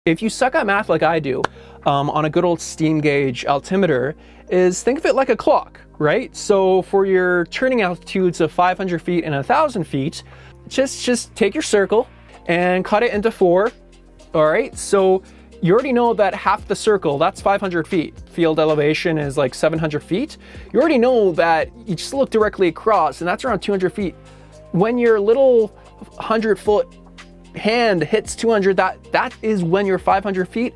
If you suck at math like I do, on a good old steam gauge altimeter, is think of it like a clock, right? So for your turning altitudes of 500 feet and 1,000 feet, just take your circle and cut it into 4, all right? So you already know that half the circle, that's 500 feet. Field elevation is like 700 feet. You already know that you just look directly across and that's around 200 feet. When your little 100-foot hand hits 200, that is when you're 500 feet.